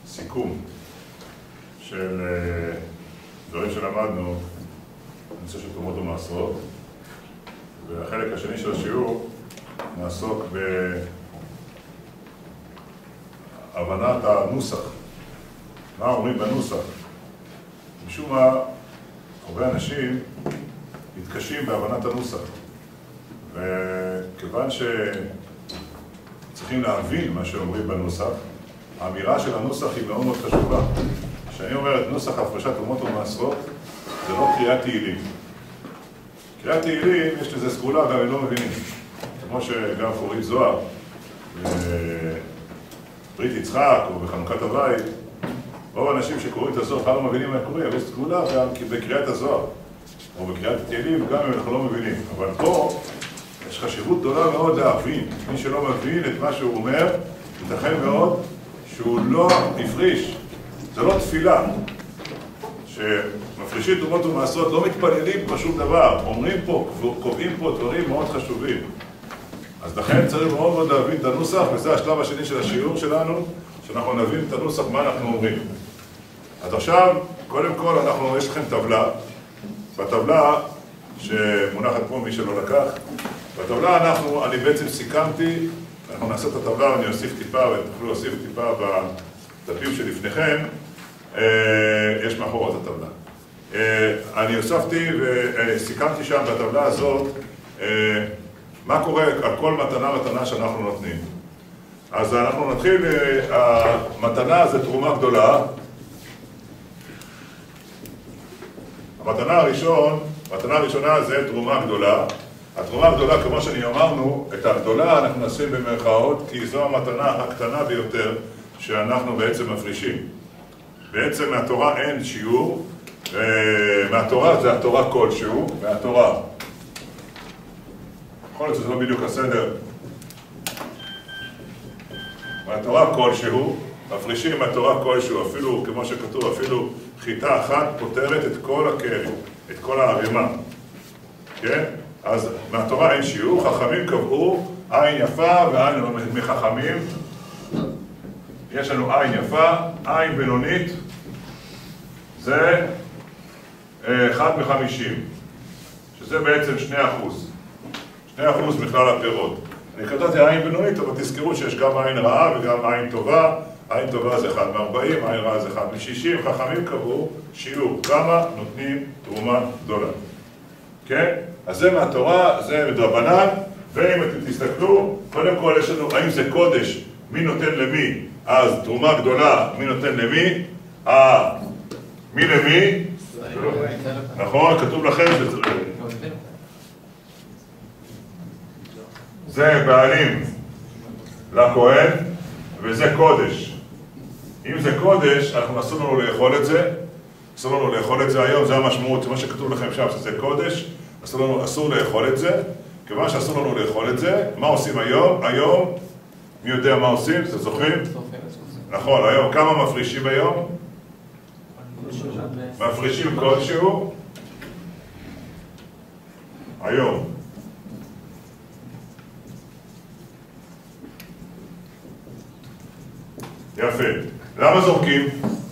סיכום של דברים שלמדנו בנושא של תרומות ומעשרות, והחלק השני של השיעור נעסוק בהבנת הנוסח. מה אומרים בנוסח? משום מה, הרבה אנשים מתקשים בהבנת הנוסח, וכיוון שצריכים להבין מה שאומרים בנוסח, האמירה של הנוסח היא מאוד מאוד חשובה. כשאני אומר את נוסח הפרשת תרומות ומעשרות, זה לא קריאת תהילים. קריאת תהילים יש לזה סגולה, גם הם לא מבינים. כמו שגם קוראים זוהר, ברית יצחק או בחנוכת הבית, רוב האנשים שקוראים את הזוהר לא מבינים מה קוראים, אבל יש סגולה גם בקריאת הזוהר או בקריאת תהילים, גם אם אנחנו לא מבינים. אבל פה יש חשיבות גדולה מאוד להבין. מי שלא מבין את מה שהוא אומר, ייתכן מאוד שהוא לא הפריש. זה לא תפילה. שמפרישים תרומות ומעשרות לא מתפללים פה שום דבר. אומרים פה, קובעים פה דברים מאוד חשובים. אז לכן צריך מאוד מאוד להבין את הנוסח, וזה השלב השני של השיעור שלנו, שאנחנו נבין את הנוסח, מה אנחנו אומרים. אז עכשיו, קודם כל, יש לכם טבלה. בטבלה שמונחת פה, מי שלא לקח, בטבלה אני בעצם סיכמתי, אנחנו נעשה את הטבלה ואני אוסיף טיפה, ותוכלו להוסיף טיפה בדפים שלפניכם, יש מאחורי את הטבלה. אני הוספתי וסיכמתי שם בטבלה הזאת מה קורה על כל מתנה שאנחנו נותנים. אז אנחנו נתחיל, המתנה זה תרומה גדולה. המתנה הראשונה זה תרומה גדולה. התרומה הגדולה, כמו שאני אמרנו, את הגדולה אנחנו נשים במרכאות, כי זו המתנה הקטנה ביותר שאנחנו בעצם מפרישים. בעצם מהתורה אין שיעור, מהתורה זה התורה כלשהו, מהתורה. יכול להיות שזה לא בדיוק הסדר. מהתורה כלשהו, מפרישים מהתורה כלשהו, אפילו, כמו שכתוב, אפילו חיטה אחת פותרת את כל הכרם, את כל הערימה. כן? אז מהתורה אין שיעור, חכמים קבעו עין יפה ועין מחכמים. יש לנו עין יפה, עין בינונית, זה 1/50, שזה בעצם 2%. 2% מכלל הפירות. אני כתבתי עין בינונית, אבל תזכרו שיש גם עין רעה וגם עין טובה. עין טובה זה 1/40, עין רעה זה 1/60. חכמים קבעו שיעור, כמה נותנים תרומה גדולה. כן? אז זה מהתורה, זה מדרבנן, ואם אתם תסתכלו, קודם כל יש לנו, האם זה קודש, מי נותן למי? אז תרומה גדולה, מי נותן למי? מי למי? נכון, כתוב לכם, זה בעלים לכהן, וזה קודש. אם זה קודש, אנחנו אסור לנו לאכול את זה, אסור לנו לאכול את זה היום, זה המשמעות, זה מה שכתוב לכם שם, שזה קודש, אסור לאכול את זה, כיוון שאסור לנו לאכול את זה, מה עושים היום? היום, מי יודע מה עושים? אתם זוכרים? נכון, היום, כמה מפרישים היום? מפרישים כלשהו? היום. יפה. למה זורקים?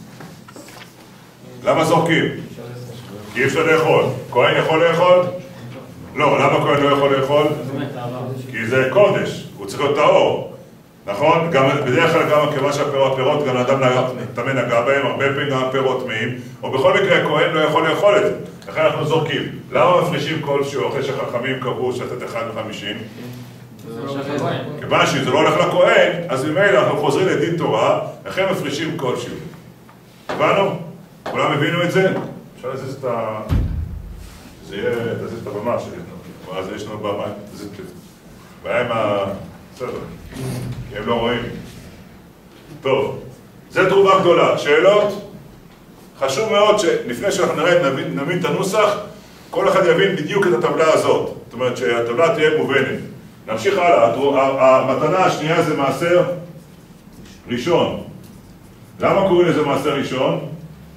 למה זורקים? כי אי אפשר לאכול. כהן יכול לאכול? לא, למה כהן לא יכול לאכול? כי זה קודש, הוא צריך להיות טהור. נכון? בדרך כלל גם כיוון שהפירות, גם האדם תמיד נגע בהם, הרבה פעמים גם הפירות טמאים, או בכל מקרה כהן לא יכול לאכול את זה. לכן אנחנו זורקים. למה מפרישים כלשהו אחרי שחכמים קבעו שתת 1/50? כיוון שזה לא הולך לכהן, אז ממילא אנחנו חוזרים לדין תורה, לכן מפרישים כלשהו. הבנו? כולם הבינו את זה? אפשר להזיז את ה... זה יהיה... תזיז את הבמה שלי. אז יש לנו במה, תזיז את זה. בעיה עם ה... בסדר. כי הם לא רואים. טוב. זה תרומה גדולה. שאלות? חשוב מאוד שלפני שאנחנו נבין את הנוסח, כל אחד יבין בדיוק את הטבלה הזאת. זאת אומרת שהטבלה תהיה מובנת. נמשיך הלאה. המתנה השנייה זה מעשר ראשון. למה קוראים לזה מעשר ראשון?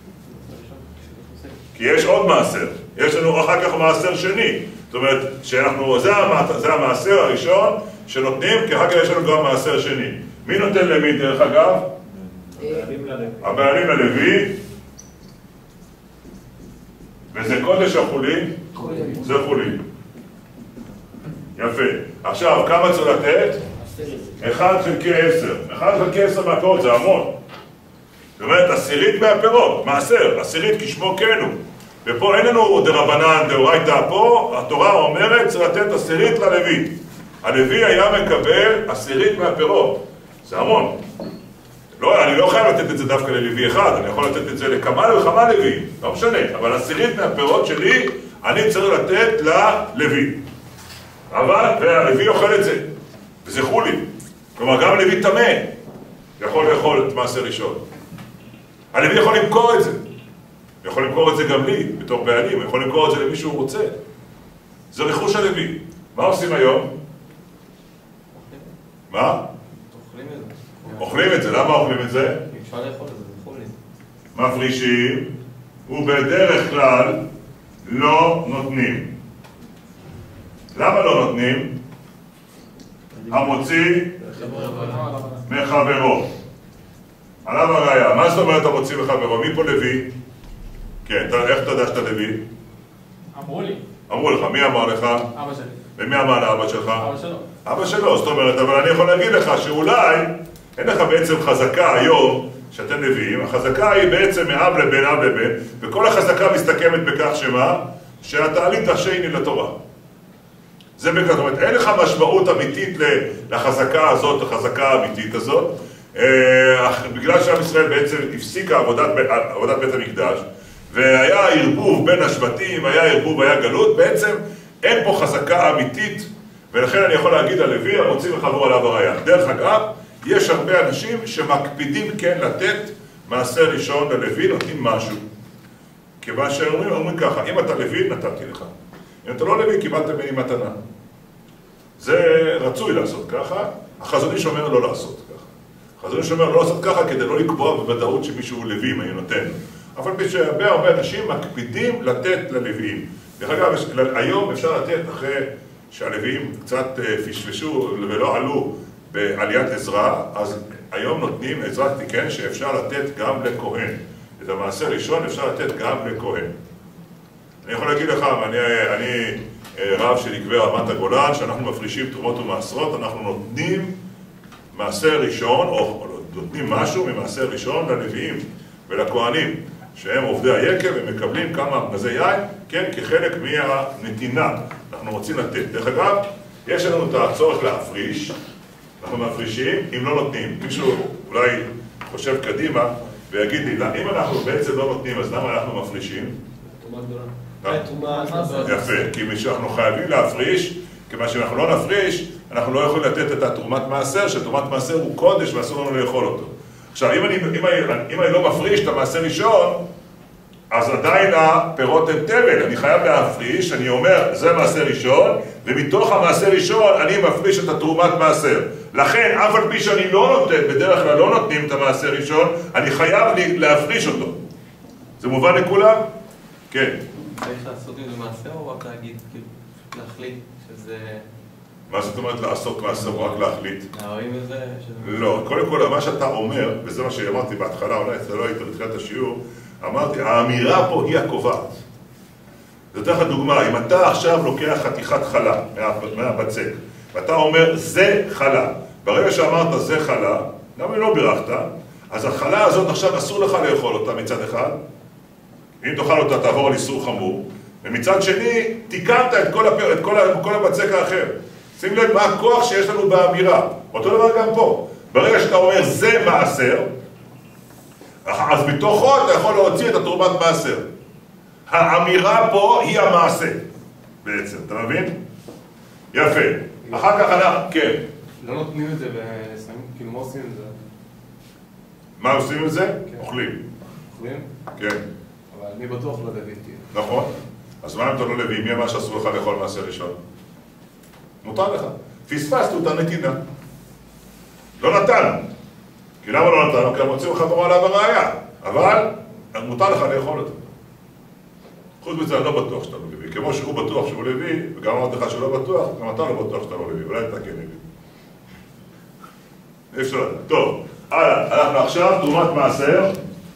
כי יש עוד מעשר. יש לנו אחר כך מעשר שני. זאת אומרת, זה המעשר הראשון שנותנים, כי אחר כך יש לנו גם מעשר שני. מי נותן למי דרך אגב? הבעלים ללוי, וזה קודש החולין, זה חולין. יפה. עכשיו, כמה צריך לתת? 1 חלקי 10. 1 חלקי 10 מהפירות, זה המון. זאת אומרת, 10 מהפירות, מעשר, 10 כשמו כן הוא. ופה אין לנו דרבנן, דאורייתא, פה התורה אומרת, צריך לתת 10 ללוי. הלוי היה מקבל 10 מהפירות. זה המון. לא, אני לא חייב לתת את זה דווקא ללוי אחד, אני יכול לתת את זה לכמה וכמה לוי, לא משנה. אבל 10 מהפירות שלי, אני צריך לתת ללוי. אבל, והלוי אוכל את זה. וזה חולין. כלומר, גם לוי טמא יכול לאכול את מעשר ראשון. הלוי יכול למכור את זה. יכול למכור את זה גם לי, בתור בעלים. יכול למכור את זה למי שהוא רוצה. זה רכוש הלוי. מה עושים היום? מה? אוכלים את זה. למה אוכלים את זה? אפשר לאכול את זה, זה חולין. מפרישים, ובדרך כלל לא נותנים. למה לא נותנים? המוציא מחברו. עליו הראיה. מה זאת אומרת המוציא מחברו? מי פה לוי? כן, איך אתה יודע שאתה לוי? אמרו לי. אמרו לך, מי אמר לך? אבא שלי. ומי אמר לאבא שלך? אבא שלו. אבא שלו, זאת אומרת, אבל אני יכול להגיד לך שאולי אין לך בעצם חזקה היום שאתם לוויים, החזקה היא בעצם מאב לבן, אב לבן, וכל החזקה מסתכמת בכך שמה? שאתה עלית שני לתורה. זה בכלל, זאת אומרת, אין לך משמעות אמיתית לחזקה הזאת, לחזקה האמיתית הזאת, בגלל שעם ישראל בעצם הפסיקה עבודת בית המקדש, והיה ערבוב בין השבטים, היה ערבוב, היה גלות, בעצם אין פה חזקה אמיתית, ולכן אני יכול להגיד הלוי, המוציא מחברו עליו הראיה. דרך אגב, יש הרבה אנשים שמקפידים כן לתת מעשר ראשון ללוי, נותנים משהו. כיוון שאומרים ככה, אם אתה לוי, נתתי לך. אם אתה לא לוי, קיבלת ממני מתנה. זה רצוי לעשות ככה, החזון איש אומר לא לעשות ככה. החזון איש אומר לא לעשות ככה כדי לא לקבוע בוודאות שמישהו לוי, מה נותן. אבל הרבה אנשים מקפידים לתת ללוויים. דרך אגב, היום אפשר לתת אחרי שהלוויים קצת פשפשו ולא עלו בעליית עזרא, אז היום נותנים עזרת תיקן שאפשר לתת גם לכהן. את המעשר ראשון אפשר לתת גם לכהן. אני יכול להגיד לך, אני רב של יקבי רמת הגולן, שאנחנו מפרישים תרומות ומעשרות, אנחנו נותנים מעשר ראשון, או נותנים משהו ממעשר ראשון ללוויים ולכהנים, שהם עובדי היקב, הם מקבלים כמה מזי יין, כן, כחלק מהנתינה. אנחנו רוצים לתת. דרך אגב, יש לנו את הצורך להפריש, אנחנו מפרישים, אם לא נותנים. מישהו אולי חושב קדימה ויגיד לי, אם אנחנו בעצם לא נותנים, אז למה אנחנו מפרישים? תרומה גדולה. יפה, כי אנחנו חייבים להפריש, כיוון שאנחנו לא נפריש, אנחנו לא יכולים לתת את התרומת מעשר, שתרומת מעשר הוא קודש ואסור לנו לאכול אותו. עכשיו, אם אני לא מפריש את המעשר ראשון, אז עדיין הפירות הם תבל. אני חייב להפריש, אני אומר, זה מעשר ראשון, ומתוך המעשר ראשון אני מפריש את התרומת מעשר. לכן, אף על פי שאני לא נותן, בדרך כלל לא נותנים את המעשר ראשון, אני חייב להפריש אותו. זה מובן לכולם? כן. צריך לעשות עם זה מעשר או רק להגיד, להחליט שזה... מה זאת אומרת לעשות מעשר או רק להחליט? להרים את זה? לא, קודם כל, מה שאתה אומר, וזה מה שאמרתי בהתחלה, אולי זה לא היית בתחילת השיעור, אמרתי, האמירה פה היא הקובעת. זאת לך דוגמה, אם אתה עכשיו לוקח חתיכת חלה מהבצק, ואתה אומר, זה חלה. ברגע שאמרת, זה חלה, גם אם לא בירכת, אז החלה הזאת עכשיו אסור לך לאכול אותה מצד אחד, אם תאכל אותה תעבור על איסור חמור, ומצד שני, תיקנת את כל הבצק האחר. שים לב מה הכוח שיש לנו באמירה. אותו דבר גם פה. ברגע שאתה אומר, זה מעשר, אז מתוכו אתה יכול להוציא את התרומת מעשר. האמירה פה היא המעשה, בעצם. אתה מבין? יפה. אחר כך אנחנו... כן. לא נותנים את זה ושמים, כאילו מה עושים עם זה? מה עושים עם זה? אוכלים. אוכלים? כן. אבל אני בטוח לא לוי. נכון. אז מה אם אתה לא לוי? מי אמר שאסור לך לאכול מעשר ראשון? מותר לך. פספסנו את הנתינה. לא נתנו. כי למה לא נתנו? כי הם רוצים לחברו עליו הראיה. אבל מותר לך לאכול אותו. חוץ מזה אני לא בטוח שאתה לא לוי. כמו שהוא בטוח שהוא לוי, וגם אמרתי לך שהוא לא בטוח, גם אתה לא בטוח שאתה לא לוי. אולי אתה כן לוי. אפשר לדעת. טוב, הלאה, אנחנו עכשיו תרומת מעשר.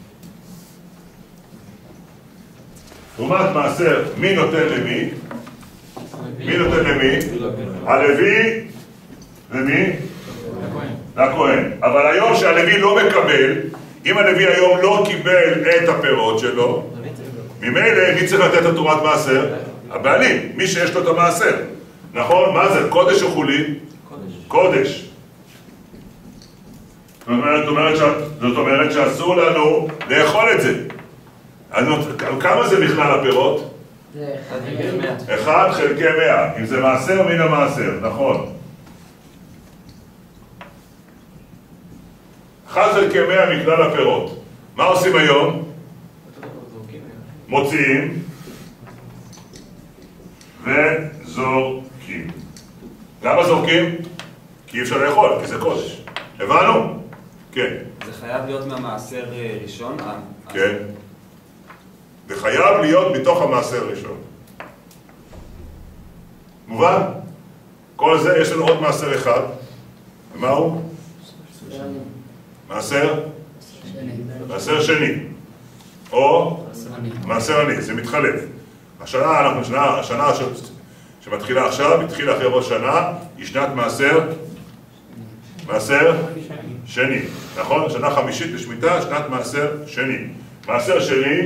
תרומת מעשר, מי נותן למי? מי נותן למי? הלוי ומי? לכהן. אבל היום שהלוי לא מקבל, אם הלוי היום לא קיבל את הפירות שלו, ממילא מי צריך לתת את תרומת מעשר? הבעלים, מי שיש לו את המעשר. נכון? מה זה? קודש או חולין? קודש. זאת אומרת שאסור לנו לאכול את זה. אז כמה זה בכלל הפירות? 1 חלקי 100. אם זה מעשר מן המעשר, נכון. 1 חלקי 100 מכלל הפירות. מה עושים היום? מוציאים וזורקים. למה זורקים? כי אי אפשר לאכול, כי זה קודש. הבנו? כן. זה חייב להיות מהמעשר ראשון? כן. זה חייב להיות מתוך המעשר ראשון. מובן? כל זה יש לנו עוד מעשר אחד. ומה הוא? מעשר? מעשר שני. או מעשר עני. זה מתחלף. השנה שמתחילה עכשיו, התחילה אחרי ראש שנה, היא שנת מעשר שני. נכון? שנה חמישית לשמיטה, שנת מעשר שני. מעשר שני,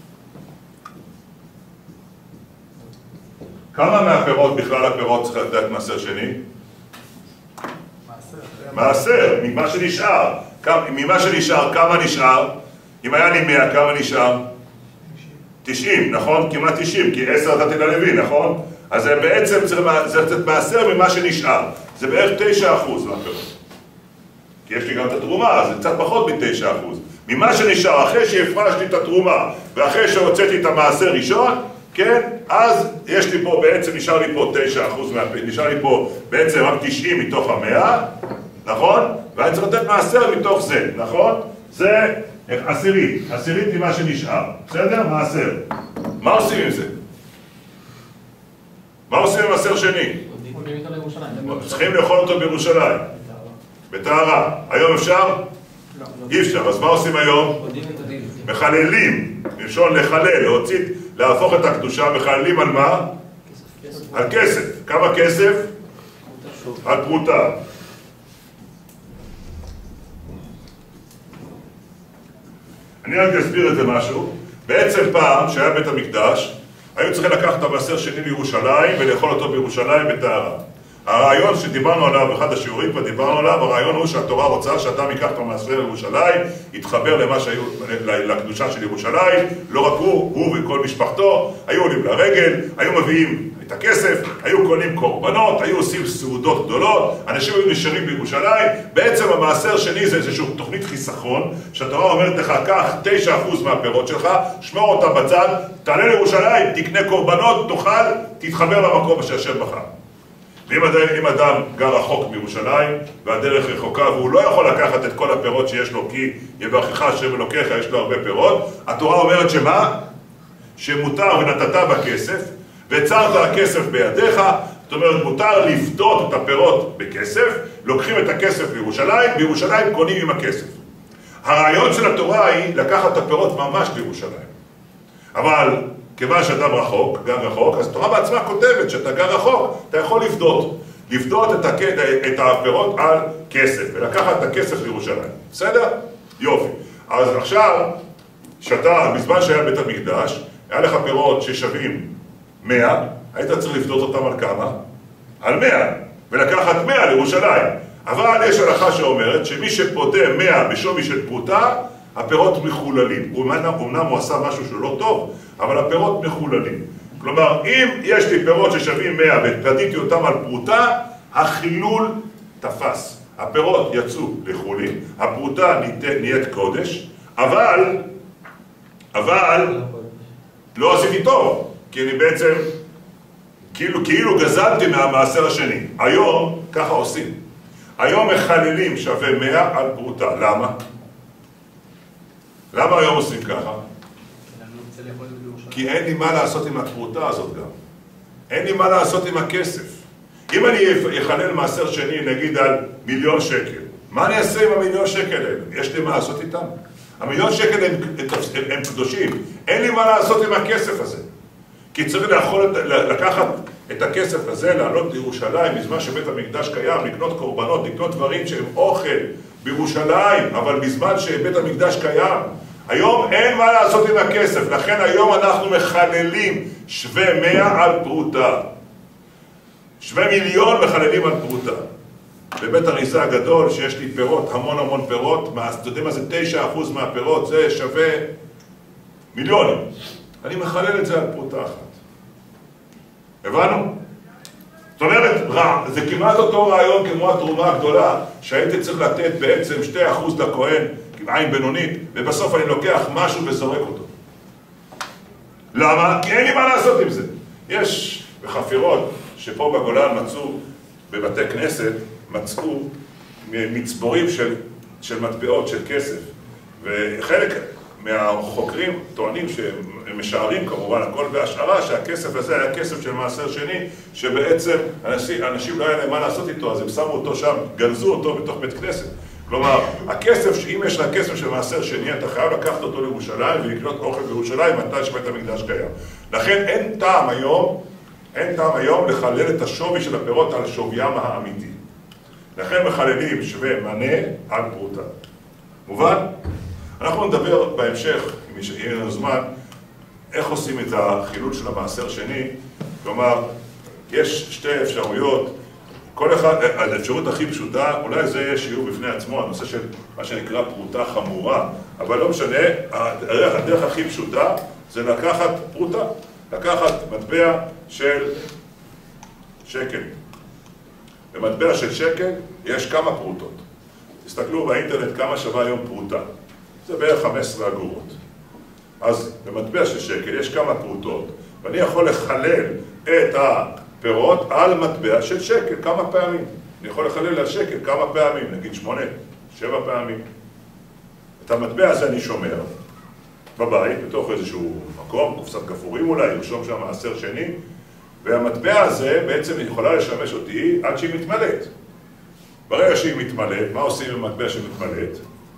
כמה מהפירות, בכלל הפירות צריך לתת מעשר שני? מעשר, ממה שנשאר. ממה שנשאר, כמה נשאר? אם היה לי 100, כמה נשאר? 90, נכון? כמעט 90, כי 10 נתתי ללוי, נכון? אז זה בעצם צריך לתת מעשר ממה שנשאר. זה בערך 9% מהפירות. כי יש לי גם את התרומה, זה קצת פחות מ9%. ממה שנשאר, אחרי שהפרשתי את התרומה, ואחרי שהוצאתי את המעשר ראשון, כן? אז יש לי פה, בעצם נשאר לי פה 9% מהפירות, נשאר לי פה בעצם רק 90 מתוך 100, נכון? ואני צריך לתת מעשר מתוך זה, נכון? זה עשירית ממה שנשאר, בסדר? מעשר. מה עושים עם זה? מה עושים עם מעשר שני? צריכים לאכול אותו בירושלים. בטהרה. היום אפשר? אי אפשר. אז מה עושים היום? מחללים. ראשון לחלל, להפוך את הקדושה, מחללים על מה? על כסף. כמה כסף? על פרוטה. אני רק אסביר את זה משהו. בעצם פעם, שהיה בית המקדש, היו צריכים לקחת את המעשר שני לירושלים ולאכול אותו בירושלים בטהרה. הרעיון שדיברנו עליו באחד השיעורים ודיברנו עליו, הרעיון הוא שהתורה רוצה שאתה מקח את המעשר לירושלים, יתחבר לקדושה של ירושלים, לא רק הוא וכל משפחתו, היו עולים לרגל, היו מביאים את הכסף, היו קונים קורבנות, היו עושים סעודות גדולות, אנשים היו נשארים בירושלים. בעצם המעשר שני זה איזושהי תוכנית חיסכון, שהתורה אומרת לך, קח 9% מהפירות שלך, שמור אותם בצד, תעלה לירושלים, תקנה קורבנות, תאכל, תתחבר למקום שישב בך. ואם אדם גר רחוק מירושלים והדרך רחוקה והוא לא יכול לקחת את כל הפירות שיש לו כי יברכך השם אלוקיך, יש לו הרבה פירות, התורה אומרת שמה? שמותר ונתת בכסף וצרת הכסף בידיך. זאת אומרת, מותר לפדות את הפירות בכסף, לוקחים את הכסף לירושלים, בירושלים קונים עם הכסף. הרעיון של התורה היא לקחת את הפירות ממש לירושלים. אבל כיוון שאדם רחוק, גר רחוק, אז התורה בעצמה כותבת שאתה גר רחוק, אתה יכול לפדות את הפירות על כסף, ולקחת את הכסף לירושלים. בסדר? יופי. אז עכשיו, שאתה, בזמן שהיה בית המקדש, היה לך פירות ששווים 100, היית צריך לפדות אותם על כמה? על 100, ולקחת 100 לירושלים. אבל יש הלכה שאומרת שמי שפודה 100 בשווי של פרוטה, הפירות מחוללים. אמנם הוא עשה משהו שהוא לא טוב, אבל הפירות מחוללים. כלומר, אם יש לי פירות ששווים 100 ופדיתי אותם על פרוטה, החילול תפס. הפירות יצאו לחולין, הפרוטה נהיית קודש, אבל לא עשיתי טוב, כי אני בעצם כאילו גזלתי מהמעשר השני. היום ככה עושים. היום מחללים שווה 100 על פרוטה. למה? למה היום עושים ככה? כי אין לי מה לעשות עם הפרוטה הזאת גם. אין לי מה לעשות עם הכסף. אם אני יחלל מעשר שני, נגיד על 1,000,000 שקל, מה אני אעשה עם ה1,000,000 שקל האלה? יש לי מה לעשות איתם? ה1,000,000 שקל הם קדושים. אין לי מה לעשות עם הכסף הזה. כי צריך לקחת את הכסף הזה, לעלות לירושלים, בזמן שבית המקדש קיים, לקנות קורבנות, לקנות דברים שהם אוכל בירושלים, אבל בזמן שבית המקדש קיים. היום אין מה לעשות עם הכסף, לכן היום אנחנו מחללים 700 על פרוטה. 7,000,000 מחללים על פרוטה. בבית אריזה הגדול, שיש לי פירות, המון פירות, אתה יודע מה זה 9% מהפירות, זה שווה מיליונים. אני מחלל את זה על פרוטה אחת. הבנו? זאת אומרת, זה כמעט אותו רעיון כמו התרומה הגדולה, שהייתי צריך לתת בעצם 2% לכהן, עין בינונית, ובסוף אני לוקח משהו וזורק אותו. למה? כי אין לי מה לעשות עם זה. יש בחפירות שפה בגולן מצאו, בבתי כנסת, מצאו מצבורים של מטבעות, של כסף. וחלק מהחוקרים טוענים שהם משערים כמובן, הכל בהשערה, שהכסף הזה היה כסף של מעשר שני, שבעצם אנשים לא היה להם מה לעשות איתו, אז הם שמו אותו שם, גנזו אותו בתוך בית כנסת. כלומר, הכסף, אם יש לה כסף של מעשר שני, אתה חייב לקחת אותו לירושלים ולקנות אוכל בירושלים מתי שבית המקדש קיים. לכן אין טעם היום לחלל את השווי של הפירות על שוויים האמיתי. לכן מחללים שווה מנה על פרוטה. מובן? אנחנו נדבר בהמשך, אם יהיה לנו זמן, איך עושים את החילול של המעשר שני. כלומר, יש שתי אפשרויות. כל אחד, האפשרות הכי פשוטה, אולי זה יהיה שיעור בפני עצמו, הנושא של מה שנקרא פרוטה חמורה, אבל לא משנה, הדרך הכי פשוטה זה לקחת פרוטה, לקחת מטבע של שקל. במטבע של שקל יש כמה פרוטות. תסתכלו באינטרנט כמה שווה היום פרוטה. זה בערך 15 אגורות. אז במטבע של שקל יש כמה פרוטות, ואני יכול לחלל את הפירות על מטבע של שקל כמה פעמים. אני יכול לחלל על שקל כמה פעמים, נגיד 8, 7 פעמים. את המטבע הזה אני שומר בבית, בתוך איזשהו מקום, קופסת גפורים אולי, ירשום שם מעשר שני, והמטבע הזה בעצם יכולה לשמש אותי עד שהיא מתמלאת. ברגע שהיא מתמלאת, מה עושים עם המטבע שמתמלאת?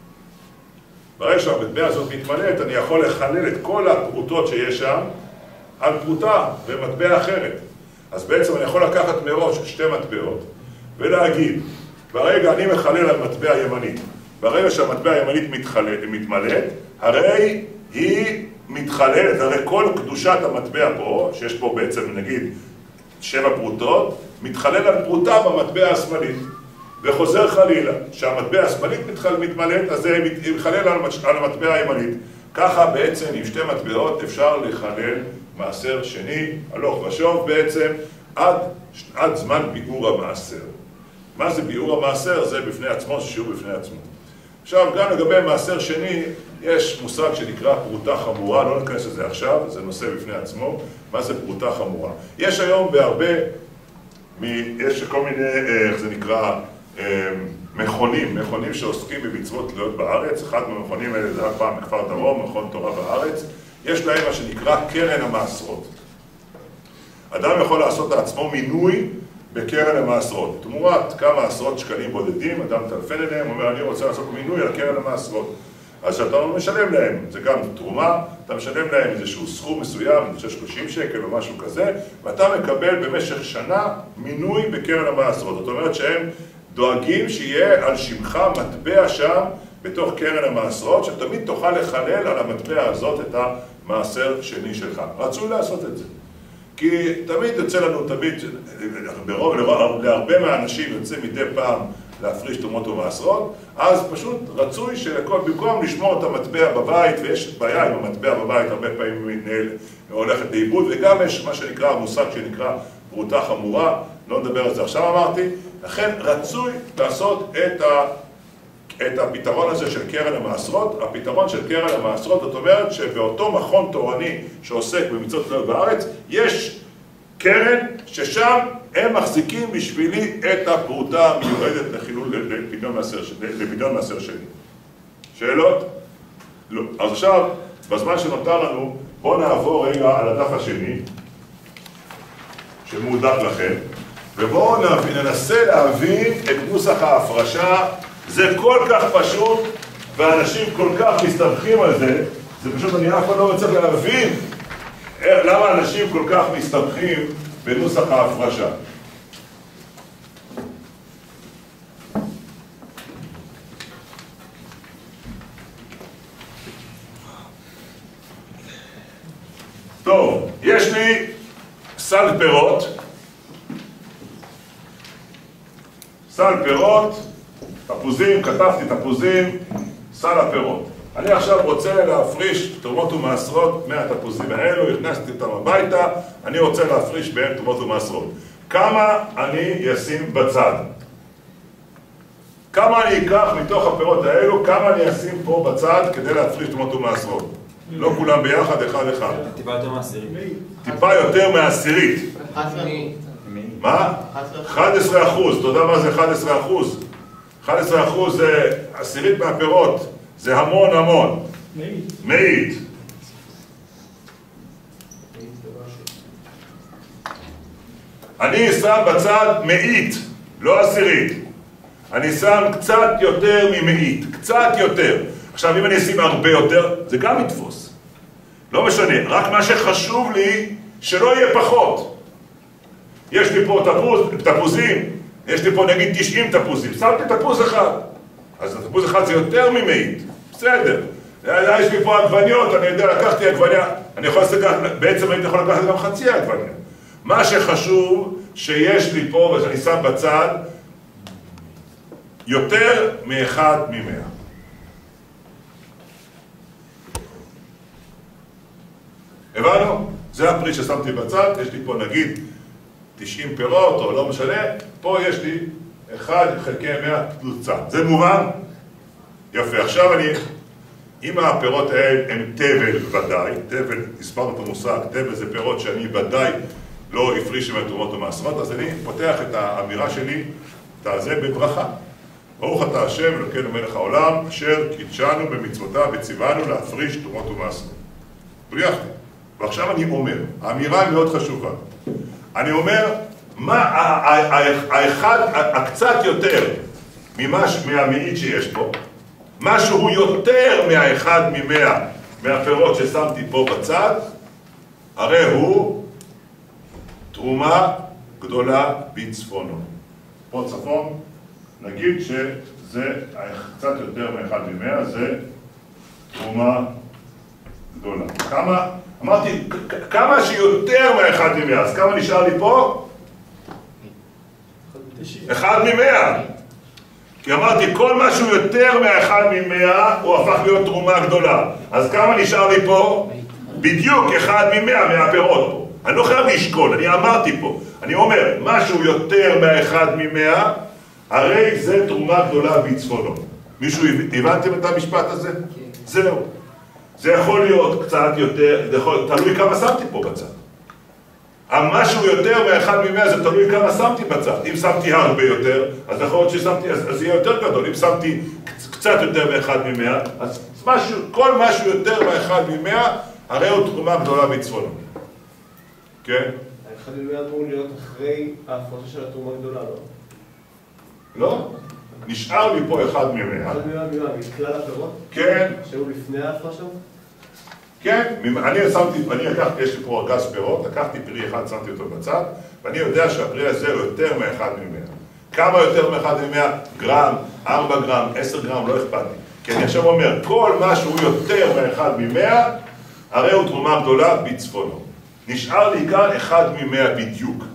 ברגע שהמטבע הזאת מתמלאת, אני יכול לחלל את כל הפרוטות שיש שם על פרוטה במטבע אחרת. אז בעצם אני יכול לקחת מראש שתי מטבעות ולהגיד, ברגע אני מחלל על מטבע ימנית, ברגע שהמטבע הימנית מתמלאת, הרי היא מתחללת, הרי כל קדושת המטבע פה, שיש פה בעצם נגיד 7 פרוטות, מתחלל על פרוטה במטבע השמאלית. וחוזר חלילה, שהמטבע השמאלית מתמלאת, אז זה מתחלל על המטבע הימנית. ככה בעצם עם שתי מטבעות אפשר לחלל מעשר שני, הלוך ושוב בעצם, עד זמן ביאור המעשר. מה זה ביאור המעשר? זה בפני עצמו, זה שיעור בפני עצמו. עכשיו, גם לגבי מעשר שני, יש מושג שנקרא פרוטה חמורה, לא ניכנס לזה עכשיו, זה נושא בפני עצמו. מה זה פרוטה חמורה? יש היום בהרבה, יש כל מיני, איך זה נקרא, מכונים שעוסקים במצוות תלויות בארץ. אחד מהמכונים האלה זה היה פעם בכפר דרום, מכון תורה בארץ. יש להם מה שנקרא קרן המעשרות. אדם יכול לעשות לעצמו מינוי בקרן המעשרות. תמורת כמה עשרות שקלים בודדים, אדם טלפן אליהם, אומר אני רוצה לעשות מינוי על קרן המעשרות. אז שאתה משלם להם, זה גם תרומה, אתה משלם להם איזשהו סכום מסוים, אני חושב 30 שקל או משהו כזה, ואתה מקבל במשך שנה מינוי בקרן המעשרות. זאת אומרת שהם דואגים שיהיה על שמך מטבע שם בתוך קרן המעשרות, שתמיד תוכל לחלל על המטבע הזאת את המעשר שני שלך. רצו לעשות את זה. כי תמיד יוצא לנו, להרבה מהאנשים יוצא מדי פעם להפריש תרומות ומעשרות, אז פשוט רצוי שבמקום לשמור את המטבע בבית, ויש בעיה עם המטבע בבית, הרבה פעמים מתנהל, הולכת לאיבוד, וגם יש מה שנקרא, המושג שנקרא פרוטה חמורה, לא נדבר על זה עכשיו אמרתי, לכן רצוי לעשות את הפתרון הזה של קרן המעשרות. הפתרון של קרן המעשרות, זאת אומרת שבאותו מכון תורני שעוסק במצוות תלויות בארץ, יש קרן ששם הם מחזיקים בשבילי את הפרוטה המיועדת לחילול לפדיון מעשר שני. שאלות? לא. אז עכשיו, בזמן שנותר לנו, בואו נעבור רגע על הדף השני, שמודק לכם, ובואו ננסה להבין את נוסח ההפרשה זה כל כך פשוט, ואנשים כל כך מסתמכים על זה, זה פשוט, אני אף פעם לא מצליח להבין למה אנשים כל כך מסתמכים בנוסח ההפרשה. טוב, יש לי סל פירות, תפוזים, כתבתי תפוזים, סל הפירות. אני עכשיו רוצה להפריש תרומות ומעשרות מהתפוזים האלו, הכנסתי אותם הביתה, אני רוצה להפריש בהם תרומות ומעשרות. כמה אני אשים בצד? כמה אני אקח מתוך הפירות האלו, כמה אני אשים פה בצד כדי להפריש תרומות ומעשרות? לא כולם ביחד, אחד אחד. טיפה יותר מעשירית. טיפה יותר מעשירית. מה? 11%. אתה יודע מה זה 11%? 11% זה עשירית מהפירות. זה המון המון. מאית. אני שם בצד מאית, לא עשירית. אני שם קצת יותר ממאית, קצת יותר. עכשיו אם אני אשים הרבה יותר, זה גם יתפוס. לא משנה, רק מה שחשוב לי, שלא יהיה פחות. יש לי פה תפוזים, יש לי פה נגיד 90 תפוזים, שמתי תפוז אחד. אז תפוז אחד זה יותר ממאית, בסדר. יש לי פה עגבניות, אני יודע, לקחתי עגבניה, אני יכול לקחת, בעצם הייתי יכול לקחת גם חצי עגבניה. מה שחשוב שיש לי פה, ושאני שם בצד, יותר מאחד ממאה. הבנו? זה הפרי ששמתי בצד, יש לי פה נגיד 90 פירות או לא משנה, פה יש לי 1 חלקי 100 תלוצה. זה מובן? יפה, עכשיו אם הפירות האלה הם תבל ודאי, תבל, הסברנו את המושג, תבל זה פירות שאני ודאי לא הפריש מהתרומות ומעשרות, אז אני פותח את האמירה שלי, את זה בברכה. ברוך אתה השם אלוקינו מלך העולם, אשר קידשנו במצוותיו וציוונו להפריש תרומות ומעשרות. בריחתי. ועכשיו אני אומר, האמירה היא מאוד חשובה. אני אומר, מה האחד, הקצת יותר מהמאית שיש פה, משהו יותר מהאחד ממאה מהפירות ששמתי פה בצד, הרי הוא תרומה גדולה בצפונו. פה צפון, נגיד שזה קצת יותר מאחד ממאה, זה תרומה גדולה. כמה? אמרתי, כמה שיותר מאחד ממאה, אז כמה נשאר לי פה? 1 ממאה. כי אמרתי, כל משהו יותר מאחד ממאה, הוא הפך להיות תרומה גדולה. אז כמה נשאר לי פה? בדיוק 1 ממאה מהפירות פה. אני לא חייב לשקול, אני אמרתי פה. אני אומר, משהו יותר מאחד ממאה, הרי זה תרומה גדולה בצפונו. מישהו הבנתם את המשפט הזה? זהו. זה יכול להיות קצת יותר, תלוי כמה שמתי פה בצד. המשהו יותר מאחד ממאה זה תלוי כמה שמתי בצד. אם שמתי הרבה יותר, אז יכול להיות ששמתי, אז יהיה יותר גדול. אם שמתי קצת יותר מאחד ממאה, אז כל משהו יותר מאחד ממאה, הרי הוא תרומה גדולה בצפונו. כן? האחד ממאה אמור להיות אחרי ההפרשה של התרומה גדולה, לא? לא. נשאר לי פה 1 ממאה. 1 ממאה מכלל הפירות? כן. שהיו לפני ההפרשה? כן, אני לקחתי, יש לי פה ארגז פירות, לקחתי פרי אחד, שמתי אותו בצד, ואני יודע שהפרי הזה הוא יותר מאחד ממאה. כמה יותר מאחד ממאה? גרם, 4 גרם, 10 גרם, לא אכפת לי. כי אני עכשיו אומר, כל מה שהוא יותר מאחד ממאה, הרי הוא תרומה גדולה בצפונו. נשאר לי כאן 1 ממאה בדיוק.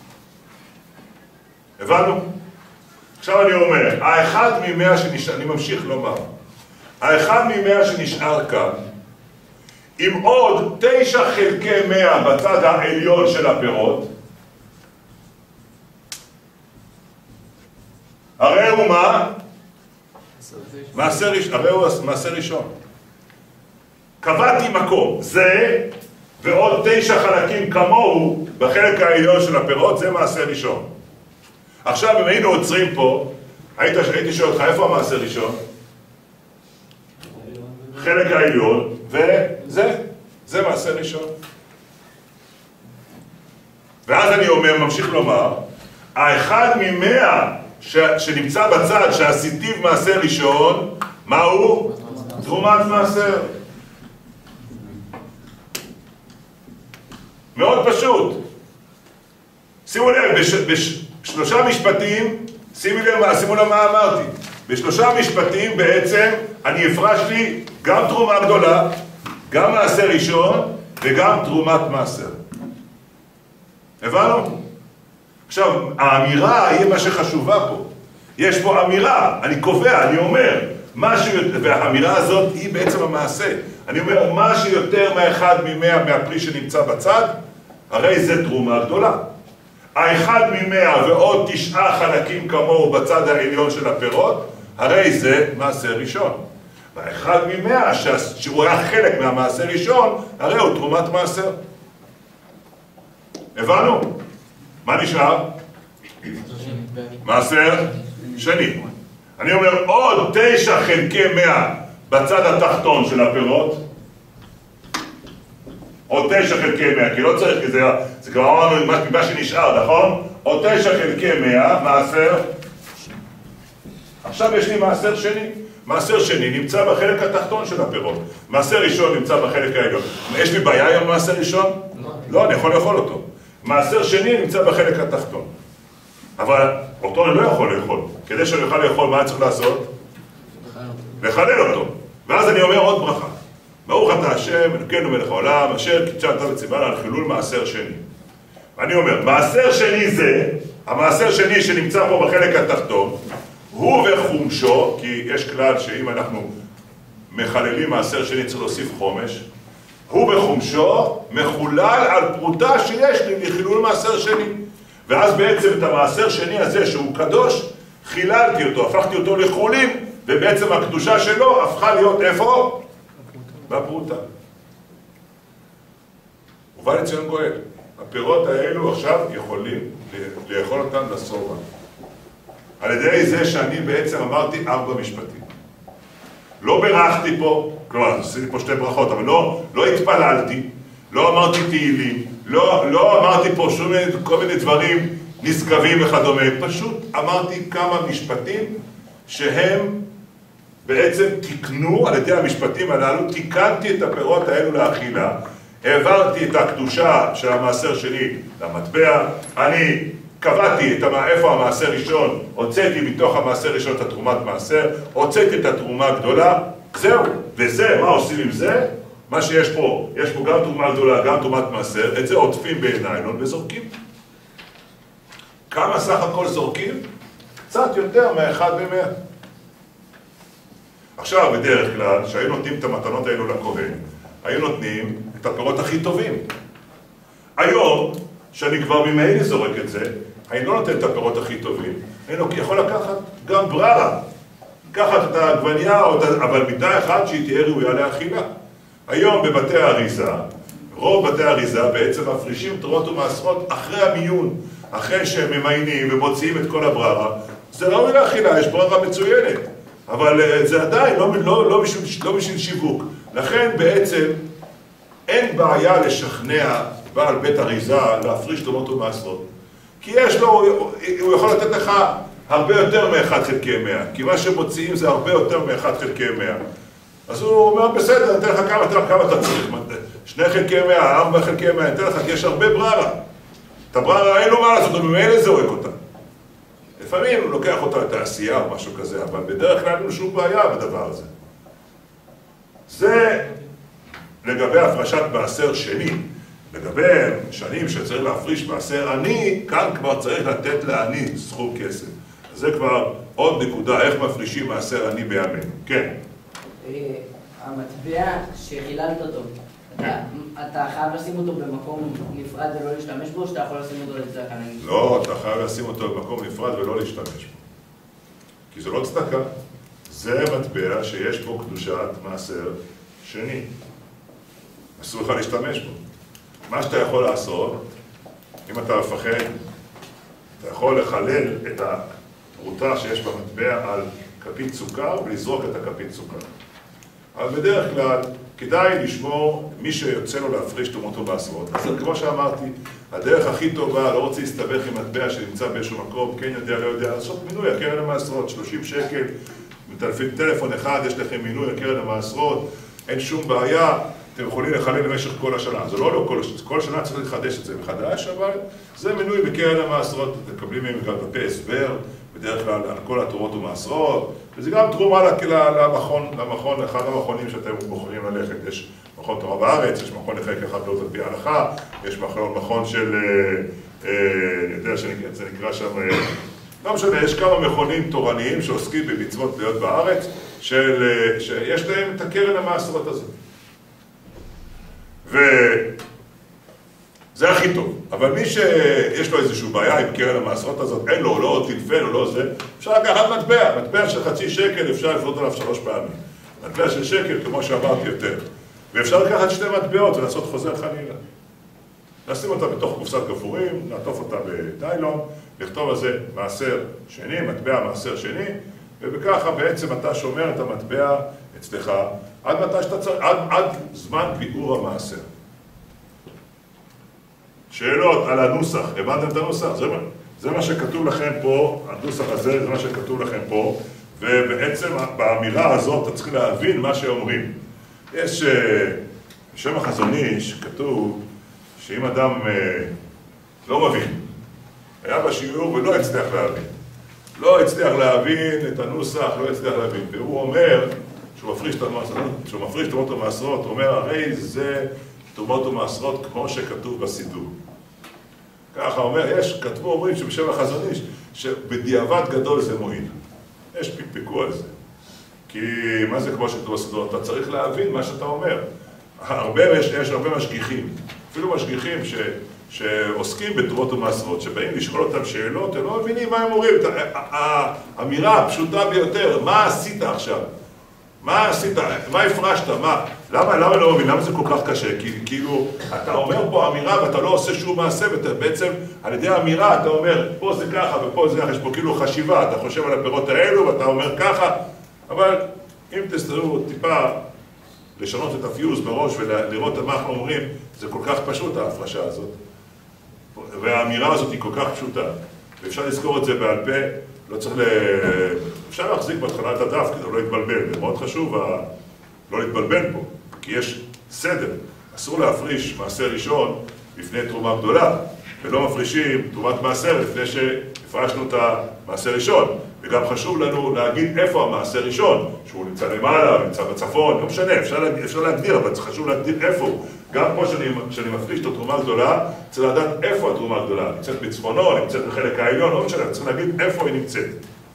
הבנו? עכשיו אני אומר, האחד ממאה שנשאר, אני ממשיך לומר, האחד ממאה שנשאר כאן, עם עוד 9 חלקי 100 בצד העליון של הפירות, הרי הוא מה? הרי הוא מעשה ראשון. קבעתי מקום, זה ועוד 9 חלקים כמוהו בחלק העליון של הפירות, זה מעשה ראשון. עכשיו אם היינו עוצרים פה, הייתי שואל אותך, איפה המעשה ראשון? חלק העליון, וזה מעשה ראשון. ואז אני אומר, ממשיך לומר, האחד ממאה שנמצא בצד שעשיתיו מעשר ראשון, מהו? תרומת מעשר. מאוד פשוט. שימו לב, בשלושה משפטים, שימו לב מה אמרתי. בשלושה משפטים בעצם אני הפרש לי גם תרומה גדולה, גם מעשר ראשון וגם תרומת מעשר. הבנו? עכשיו, האמירה היא מה שחשובה פה. יש פה אמירה, אני קובע, אני אומר, והאמירה הזאת היא בעצם המעשה. אני אומר, מה שיותר מאחד ממאה מהפרי שנמצא בצד, הרי זה תרומה גדולה. האחד ממאה ועוד 9 חלקים כמוהו בצד העליון של הפירות, הרי זה מעשר ראשון. והאחד ממאה שהוא היה חלק מהמעשר ראשון, הרי הוא תרומת מעשר. הבנו? מה נשאר? מעשר שני. אני אומר עוד 9 חלקי 100 בצד התחתון של הפירות. עוד 9 חלקי 100, כי לא צריך, כי זה כבר אמרנו מה שנשאר, נכון? עוד 9 חלקי 100, מעשר. עכשיו יש לי מעשר שני. מעשר שני נמצא בחלק התחתון של הפירות. מעשר ראשון נמצא בחלק העליון. יש לי בעיה עם מעשר ראשון? לא, אני יכול לאכול אותו. מעשר שני נמצא בחלק התחתון. אבל אותו אני לא יכול לאכול. כדי שאני אוכל לאכול, מה אני צריך לעשות? לחלל אותו. ואז אני אומר עוד ברכה. ברוך אתה השם, אלוקינו מלך העולם, אשר קידשה אתה וציווה על חילול מעשר שני. אני אומר, מעשר שני זה, המעשר שני שנמצא פה בחלק התחתון, הוא וחומשו, כי יש כלל שאם אנחנו מחללים מעשר שני צריך להוסיף חומש, הוא וחומשו מחולל על פרוטה שיש לי לחילול מעשר שני. ואז בעצם את המעשר שני הזה שהוא קדוש, חיללתי אותו, הפכתי אותו לחולים, ובעצם הקדושה שלו הפכה להיות איפה? בפרוטה. ובא לציון גואל. הפירות האלו עכשיו יכולים לאכול אותם לסובה. על ידי זה שאני בעצם אמרתי 4 משפטים. לא ברכתי פה, כלומר, עשיתי פה 2 ברכות, אבל לא התפללתי, לא אמרתי תהילים, לא אמרתי פה כל מיני דברים נשגבים וכדומה, פשוט אמרתי כמה משפטים שהם בעצם תיקנו על ידי המשפטים הללו, תיקנתי את הפירות האלו לאכילה, העברתי את הקדושה של המעשר שלי למטבע, אני קבעתי איפה המעשר ראשון, הוצאתי מתוך המעשר ראשון את התרומת מעשר, הוצאתי את התרומה הגדולה, זהו. וזה, מה עושים עם זה? מה שיש פה, יש פה גם תרומה גדולה, גם תרומת מעשר, את זה עוטפים בניילון וזורקים. כמה סך הכל זורקים? קצת יותר מאחד במאה. עכשיו, בדרך כלל, שהיו נותנים את המתנות האלו לכהן, היו נותנים את הפירות הכי טובים. היום, שאני כבר ממילא זורק את זה, אני לא נותן את הפירות הכי טובים, אני יכול לקחת גם בררה, לקחת את העגבנייה, אבל מידה אחת שהיא תהיה ראויה לאכילה. היום בבתי האריזה, רוב בתי האריזה בעצם מפרישים תרורות ומעשרות אחרי המיון, אחרי שהם ממיינים ומוציאים את כל הבררה. זה ראוי לאכילה, יש בררה מצוינת, אבל זה עדיין לא בשביל שיווק. לכן בעצם אין בעיה לשכנע בעל בית אריזה להפריש תרומות ומעשרות. כי יש לו, הוא יכול לתת לך הרבה יותר מ1 חלקי 100, כי מה שמוציאים זה הרבה יותר מ1 חלקי 100. אז הוא אומר, בסדר, אני אתן לך כמה אתה צריך, 2 חלקי 100, 4 חלקי 100, אני אתן לך, כי יש הרבה בררה. את הבררה אין לו מה לעשות, הוא ממילא זורק אותה. לפעמים הוא לוקח אותה לתעשייה או משהו כזה, אבל בדרך כלל אין לו שום בעיה בדבר הזה. זה לגבי הפרשת מעשר שני. לגבי שנים שצריך להפריש מעשר עני, כאן כבר צריך לתת לעני סכום כסף. זה כבר עוד נקודה, איך מפרישים מעשר עני בימינו. כן. המטבע שחיללת אותו, אתה חייב לשים אותו במקום נפרד ולא להשתמש בו, או שאתה יכול לשים אותו לצדקה? לא, אתה חייב לשים אותו במקום נפרד ולא להשתמש בו. כי זה לא צדקה. זה מטבע שיש בו קדושת מעשר שני. אסור לך להשתמש בו. מה שאתה יכול לעשות, אם אתה מפחד, אתה יכול לחלל את הפרוטה שיש במטבע על כפית סוכר ולזרוק את הכפית סוכר. אבל בדרך כלל כדאי לשמור מי שיוצא לו להפריש תרומות ומעשרות. אז כמו שאמרתי, הדרך הכי טובה, לא רוצה להסתבך עם מטבע שנמצא באיזשהו מקום, כן יודע, לא יודע, לעשות מינוי, הקרן המעשרות, 30 שקל, מטלפים טלפון אחד, יש לכם מינוי, הקרן המעשרות, אין שום בעיה, אתם יכולים לחלל למשך כל השנה. זה לא כל שנה צריך לחדש את זה מחדש, אבל זה מינוי בקרן המעשרות, אתם מקבלים מהם גם דפי הסבר, בדרך כלל על כל התורות ומעשרות, וזה גם תרומה למכון, אחד המכונים שאתם בוחרים ללכת. יש מכון תורה בארץ, יש מכון לחקר החקלאות על פי ההלכה, יש מכון של, אני יודע שזה נקרא שם, לא משנה, יש כמה מכונים תורניים שעוסקים במצוות להיות בארץ, שיש להם את הקרן המעשרות הזאת. וזה הכי טוב. אבל מי שיש לו איזושהי בעיה עם קרן המעשרות הזאת, אין לו, לא טלפן או לא זה, אפשר לקחת מטבע של חצי שקל, אפשר לפנות עליו 3 פעמים. מטבע של שקל, כמו שאמרתי, יותר. ואפשר לקחת 2 מטבעות ולעשות חוזר חלילה. נשים אותה בתוך קופסת גפורים, נעטוף אותה בניילון, לכתוב על זה מעשר שני, מטבע מעשר שני, ובככה בעצם אתה שומר את המטבע אצלך עד זמן ביאור המעשר. שאלות על הנוסח, הבנתם את הנוסח? זה מה שכתוב לכם פה, הנוסח הזה זה מה שכתוב לכם פה, ובעצם באמירה הזאת אתה צריך להבין מה שאומרים. יש בשם החזון איש כתוב שאם אדם לא מבין, היה בשיעור ולא הצליח להבין. לא הצליח להבין את הנוסח, לא הצליח להבין. והוא אומר, שהוא מפריש תרומות ומעשרות, הוא אומר, הרי זה תרומות ומעשרות כמו שכתוב בסידור. ככה אומר, כתבו אומרים שבשם החזון איש, שבדיעבד גדול זה מועיל. יש פיקפקו על זה. כי מה זה כמו שכתוב בסידור? אתה צריך להבין מה שאתה אומר. יש הרבה משגיחים, אפילו משגיחים שעוסקים בתרומות ומעשרות, שבאים לשאול אותם שאלות, הם לא מבינים מה הם אומרים. האמירה הפשוטה ביותר, מה עשית עכשיו? מה עשית? מה הפרשת? למה לא מבין? למה זה כל כך קשה? כי כאילו, אתה אומר פה אמירה ואתה לא עושה שום מעשה, ובעצם על ידי האמירה אתה אומר, פה זה ככה ופה זה ככה, יש פה כאילו חשיבה, אתה חושב על הפירות האלו ואתה אומר ככה, אבל אם תסתכלו טיפה לשנות את הפיוז בראש ולראות מה אנחנו אומרים, זה כל כך פשוט ההפרשה הזאת. והאמירה הזאת היא כל כך פשוטה, ואפשר לזכור את זה בעל פה, לא צריך אפשר להחזיק בהתחלת הדף כדי לא להתבלבל, זה מאוד חשוב לא להתבלבל פה, כי יש סדר, אסור להפריש מעשר ראשון לפני תרומה גדולה, ולא מפרישים תרומת מעשר לפני שהפרשנו את המעשר ראשון, וגם חשוב לנו להגיד איפה המעשר ראשון, שהוא נמצא למעלה, נמצא בצפון, לא משנה, אפשר להגדיר, אבל חשוב להגדיר איפה הוא. גם פה שאני מפריש את התרומה הגדולה, צריך לדעת איפה התרומה הגדולה, נמצאת בצפונו, נמצאת בחלק העליון, לא משנה, צריך להגיד איפה היא נמצאת.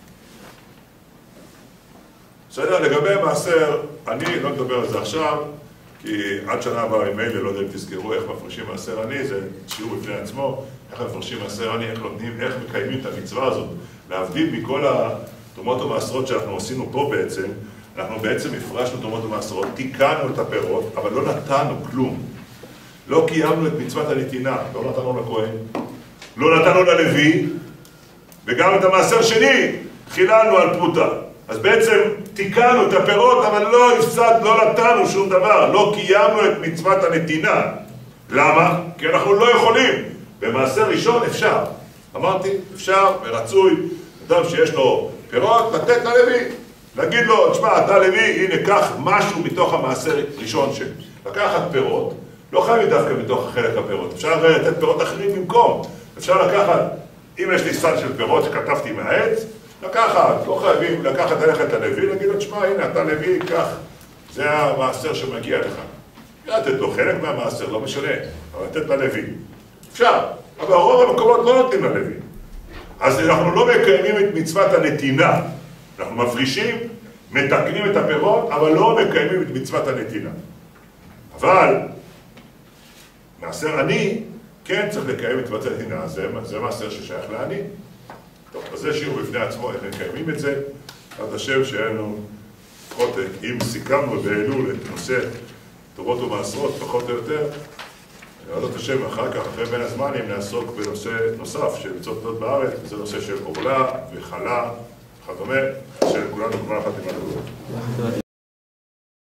בסדר, לגבי המעשר, אני לא מדבר על זה עכשיו, כי עד שנה הבאה עם אלה, לא יודע אם תזכרו איך מפרישים מעשר עני, זה שיעור בפני עצמו, איך מפרישים מעשר עני, איך מקיימים את המצווה הזאת, להבדיל מכל התרומות ומעשרות שאנחנו עשינו פה בעצם, אנחנו בעצם הפרשנו תרומות ומעשרות, תיקנו את הפירות, אבל לא נתנו כלום. לא קיימנו את מצוות הנתינה, לא נתנו לכהן, לא נתנו ללוי, וגם את המעשר שני חיללנו על פרוטה. אז בעצם תיקנו את הפירות, אבל לא נתנו שום דבר, לא קיימנו את מצוות הנתינה. למה? כי אנחנו לא יכולים. במעשר ראשון אפשר. אמרתי, אפשר ורצוי, אדם שיש לו פירות, לתת ללוי. להגיד לו, תשמע, אתה לוי, הנה, קח משהו מתוך המעשר ראשון שלי. לקחת פירות, לא חייבים דווקא מתוך חלק הפירות. אפשר לתת פירות אחרים במקום. אפשר לקחת, אם יש לי סל של פירות שכתבתי מהעץ, לקחת, לא חייבים לקחת ללכת ללוי, להגיד לו, תשמע, הנה, אתה לוי, קח, זה המעשר שמגיע לך. לתת לו חלק מהמעשר, לא משנה, אבל לתת ללוי. אפשר, אבל רוב המקומות לא נותנים ללוי. אז אנחנו לא מקיימים את מצוות הנתינה. אנחנו מפרישים, מתקנים את הפירות, אבל לא מקיימים את מצוות הנתינה. אבל, מעשר עני, כן צריך לקיים את מצוות הנתינה, זה מעשר ששייך לעני. טוב, אז זה שיעור בפני עצמו, איך מקיימים את זה. עד השם שהיה לנו פחות, אם סיכמנו באלול את נושא תורות ומעשרות, פחות או יותר, עד השם אחר כך, אחרי בין הזמנים, נעסוק בנושא נוסף של מצוות תורות בארץ, זה נושא של עורלה וחלה, וכדומה, שכולנו כבר אחת עם הלאומות.